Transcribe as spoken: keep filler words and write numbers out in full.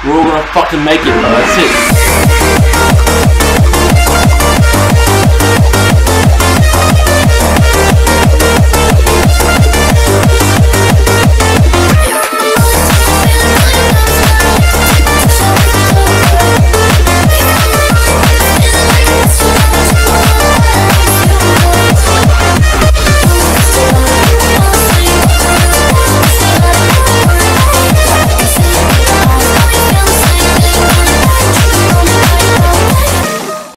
We're all gonna fucking make it, bro. That's it.